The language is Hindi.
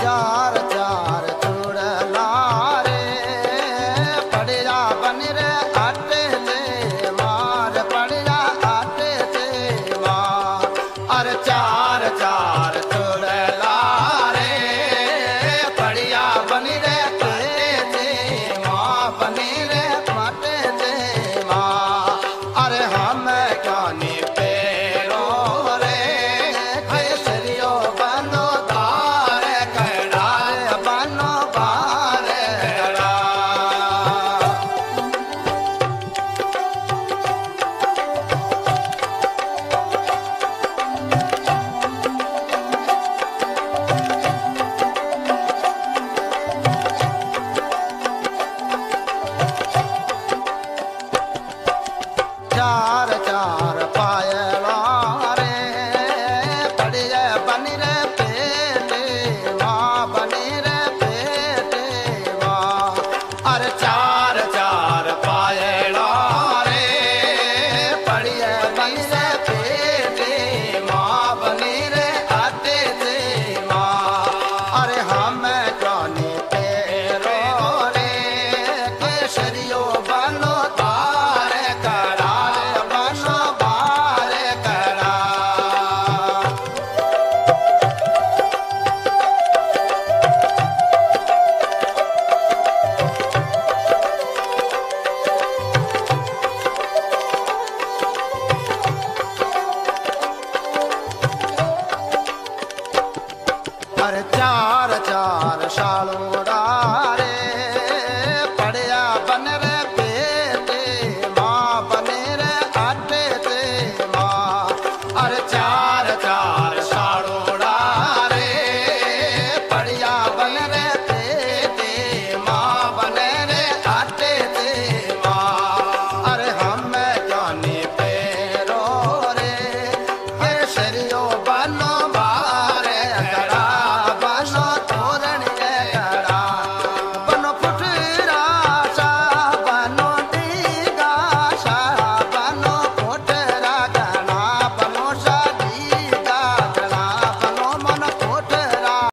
चार चार चूड़ला रे पड़िया बन रे आटे ते मार पड़िया आटे ते मार अरे चार चार चूड़ला रे पड़िया बन रे आटे ते माँ बनी रे माटे ते माँ अरे हम कानी पेरो रे केसरियो बनो तारे कड़ा बनो बारे कड़ा चार चार पायला रे पड़िया बनी रे पेटे माँ बनी रे पेटे माँ अरे चार चार पायला रे पड़िया बनी रे पेटे माँ बनी रे आटे ते माँ अरे हम जाने तेरो रे केसरियो बनो तारे कड़ा बनो बारे कड़ा अरे चार चार सालों दा